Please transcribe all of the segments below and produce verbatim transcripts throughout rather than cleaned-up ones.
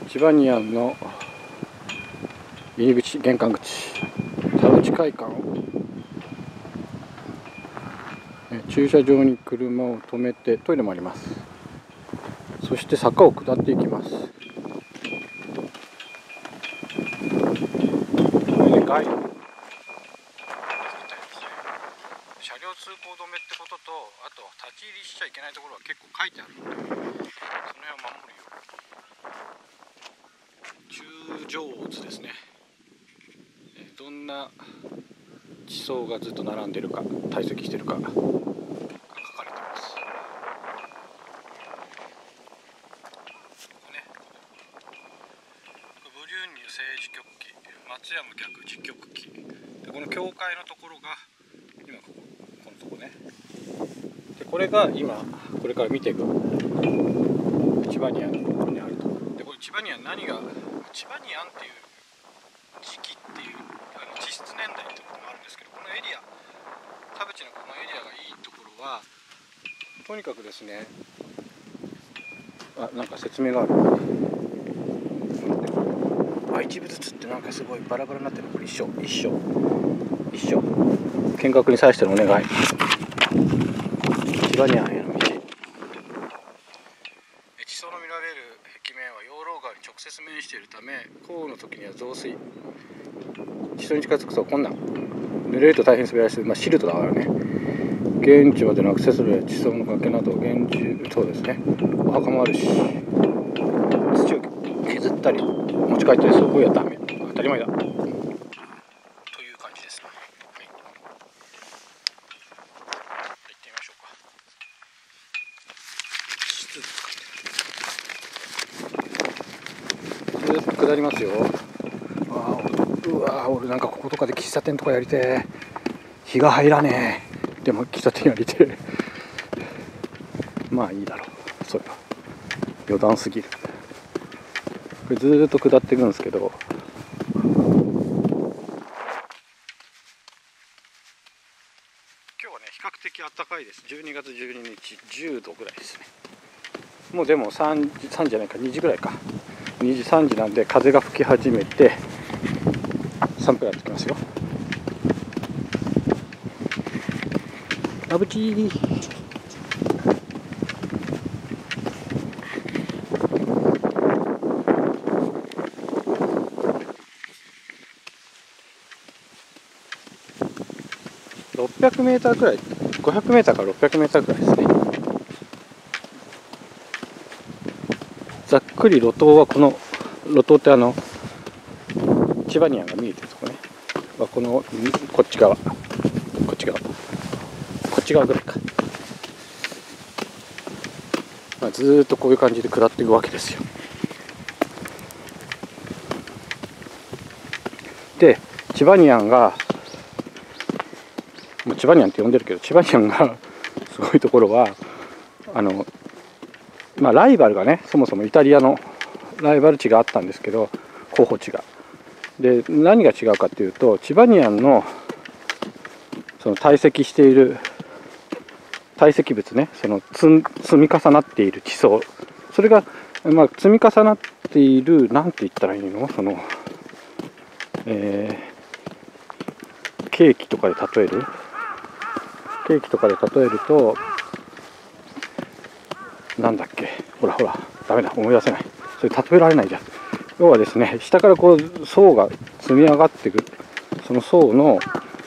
チバニアンの入り口、玄関口、田淵会館、駐車場に車を止めてトイレもあります。そして坂を下っていきます。これでガイド、車両通行止めってことと、あと立ち入りしちゃいけないところは結構書いてあるので、その辺を守るよ。中上図ですね。どんな地層がずっと並んでるか、堆積してるかが書かれてます。ね、ブリューニュ政治局機、松山逆磁局機で、この境界のところが今ここ、このとこね。でこれが今これから見ていくチバニアンのところにあると。でこれチバニアン、何がチバニアンっていう時期っていうあの地質年代っていうのもあるんですけど、このエリア、田淵のこのエリアがいいところは、とにかくですね、あ、なんか説明がある。あ、一部ずつってなんかすごいバラバラになってる。これ一緒一緒一緒見学に際してのお願い。チバニアンへの道。地層の見られる壁面は養老川に直接面しているため、降雨の時には増水、地層に近づくと困難、濡れると大変滑りやすい、まあ、シルトだからね。現地までのアクセス路や地層の崖など厳重、そうですね、お墓もあるし、土を削ったり持ち帰ったりする行為はダメ、当たり前だという感じですね。はい、行ってみましょうか。ずっと下りますよ。あー、うわー、俺なんかこことかで喫茶店とかやりてー。日が入らねえ。でも喫茶店やりてー。まあいいだろう、それは余談すぎる。これずーっと下っていくんですけど、今日はね比較的暖かいです。じゅうにがつじゅうににち、じゅうどぐらいですね。もうでもさんじ、さんじじゃないか、にじぐらいか、にじさんじなんで風が吹き始めて寒くなってきますよ。田淵、ろっぴゃくメーターくらい、ごひゃくメーターからろっぴゃくメーターくらいですね。ざっくり路頭はこの路頭ってあのチバニアンが見えてるとこね、このこっち側、こっち側、こっち側ぐらいか、まあ、ずーっとこういう感じで下っていくわけですよ。でチバニアンが、もうチバニアンって呼んでるけど、チバニアンがすごいところは、あのまあライバルがね、そもそもイタリアのライバル地があったんですけど、候補地が。で何が違うかというと、チバニアンのその堆積している堆積物ね、その積み重なっている地層、それが、まあ、積み重なっている、なんて言ったらいいの、その、えー、ケーキとかで例えるケーキとかで例えると、なんだっけ、ほらほら、ダメだ、思い出せない。それ例えられないじゃん。要はですね、下からこう層が積み上がっていく、その層の、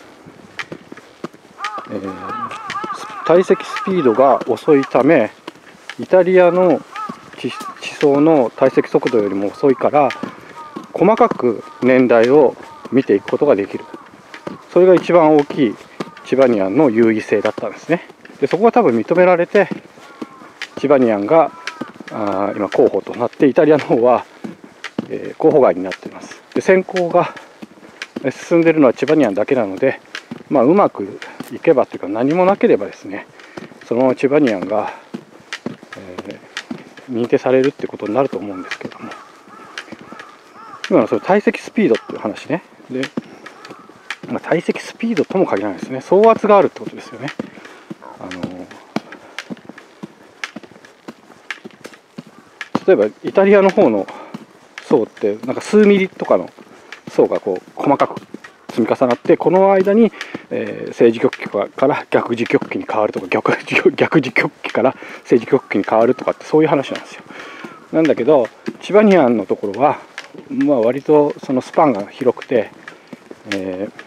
えー、堆積スピードが遅いため、イタリアの 地, 地層の堆積速度よりも遅いから、細かく年代を見ていくことができる。それが一番大きいチバニアンの優位性だったんですね。でそこが多分認められて、チバニアンがあ今候補となって、イタリアの方は、えー、候補外になっています。で選考が進んでいるのはチバニアンだけなので、まあ、うまくいけばというか、何もなければですね、そのままチバニアンが、えー、認定されるってことになると思うんですけども、今のその堆積スピードっていう話ね。で、まあ、堆積スピードとも限らないですね。総圧があるってことですよね。あの例えばイタリアの方の層ってなんか数ミリとかの層がこう細かく積み重なって、この間に、えー、正磁極機から逆磁極機に変わるとか、逆逆磁極機から正磁極機に変わるとかって、そういう話なんですよ。なんだけどチバニアンのところは、まあ、割とそのスパンが広くて、えー、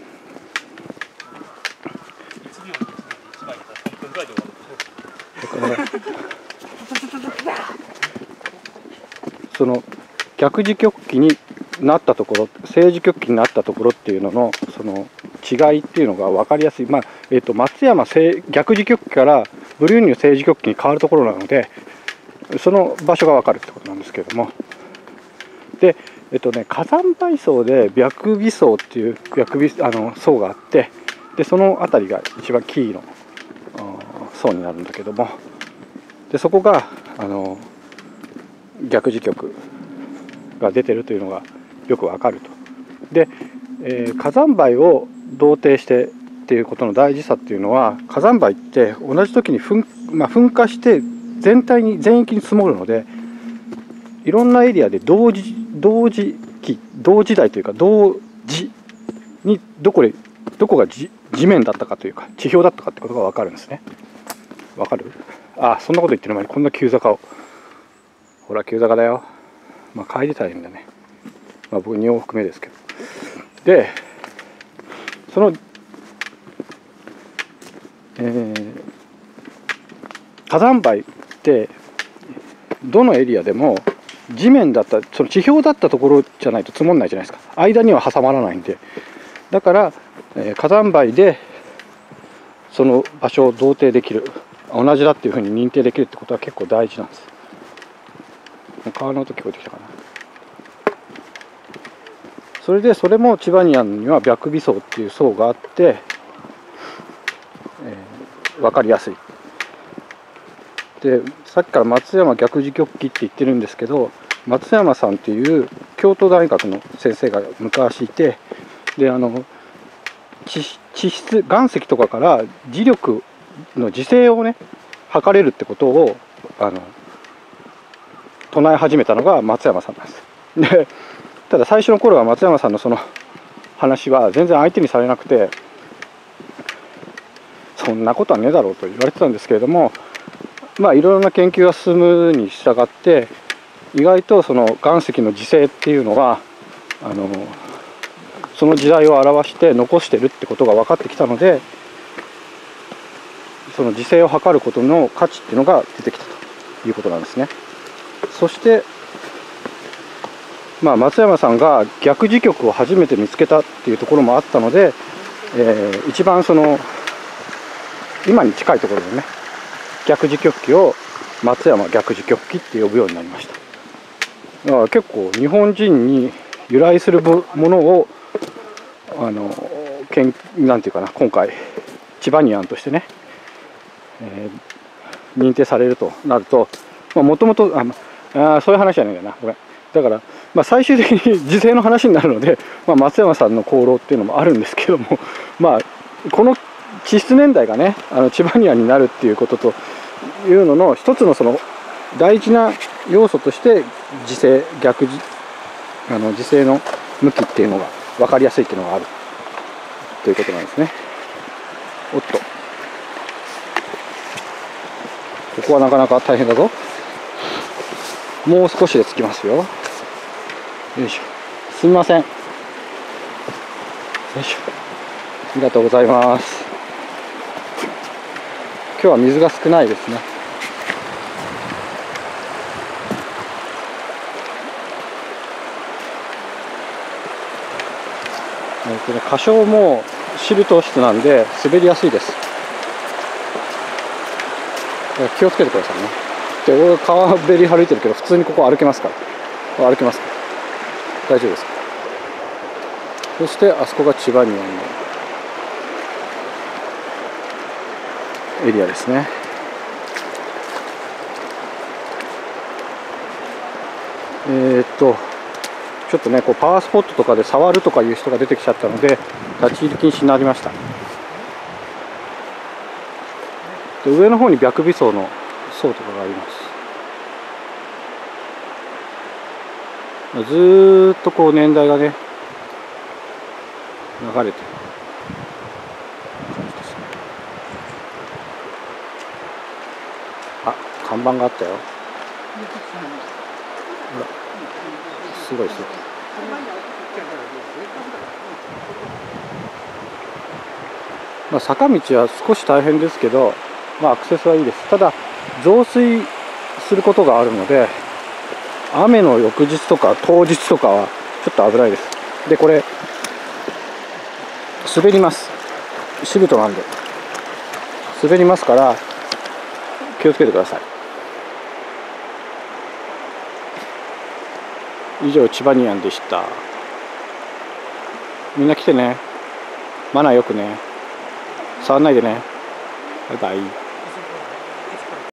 その逆磁極機になったところ、正磁極機になったところっていうののその違いっていうのが分かりやすい。まあえー、と松山正逆磁極機からブルーニュ正磁極機に変わるところなので、その場所が分かるってことなんですけれども、で、えっとね、火山灰層で白微層っていう白微あの層があって、でその辺りが一番キーの層になるんだけども、でそこがあの逆磁極が出てるというのがよくわかると。で、えー、火山灰を同定してっていうことの大事さっていうのは、火山灰って同じ時に噴、まあ、噴火して全体に全域に積もるので、いろんなエリアで同時同時期同時代というか同時にどこでどこが地面だったかというか地表だったかってことが分かるんですね。分かる？あ、そんなこと言ってる前にこんな急坂を、ほら急坂だよ。まあ帰りたいんだね。まあ僕に往復目ですけど。でその、えー、火山灰ってどのエリアでも地面だった、その地表だったところじゃないと積もんないじゃないですか。間には挟まらないんで、だから、えー、火山灰でその場所を同定できる、同じだっていうふうに認定できるってことは結構大事なんです。川の音聞こえてきたかな。それでそれもチバニアンには白微層っていう層があって、えー、分かりやすい。でさっきから松山逆磁極機って言ってるんですけど、松山さんっていう京都大学の先生が昔いて、であの地, 地質岩石とかから磁力の磁性をね測れるってことをあの唱え始めたのが松山さんなんです。でただ最初の頃は松山さんのその話は全然相手にされなくて、そんなことはねえだろうと言われてたんですけれども、まあいろいろな研究が進むに従って意外とその岩石の磁性っていうのがあのその時代を表して残してるってことが分かってきたので、その磁性を測ることの価値っていうのが出てきたということなんですね。そしてまあ松山さんが逆磁極を初めて見つけたっていうところもあったので、えー、一番その今に近いところでね逆磁極機を松山逆磁極機って呼ぶようになりました。だから結構日本人に由来するものをあのけんなんていうかな、今回チバニアンとしてね、えー、認定されるとなると、もともとそういう話じゃないんだよなこれ。だから、まあ、最終的に時勢の話になるので、まあ、松山さんの功労っていうのもあるんですけども、まあこの地質年代がねあのチバニアンになるっていうことというのの一つのその大事な要素として時勢逆時あの時勢の向きっていうのが分かりやすいっていうのがあるということなんですね。おっと、ここはなかなか大変だぞ。もう少しで着きますよ。よいしょ。すみません。よいしょ。ありがとうございます。今日は水が少ないですね。えっとね、箇所もシルト質なんで滑りやすいです。気をつけてくださいね。で、俺川べり歩いてるけど普通にここ歩けますから。歩けますから。大丈夫です。そしてあそこがチバニアンのエリアですね。えー、っとちょっとねこうパワースポットとかで触るとかいう人が出てきちゃったので立ち入り禁止になりました。で上の方に白微層の層とかがあります。 ずーっとこう年代がね流れてる感じですね。あ、看板があったよ。ほら、すごいすごい。まあ、坂道は少し大変ですけど、まあ、アクセスはいいです。ただ増水することがあるので、雨の翌日とか当日とかはちょっと危ないです。でこれ滑ります。シルトなんで滑りますから気をつけてください。以上、チバニアンでした。みんな来てね。マナーよくね。触んないでね。バイバイ。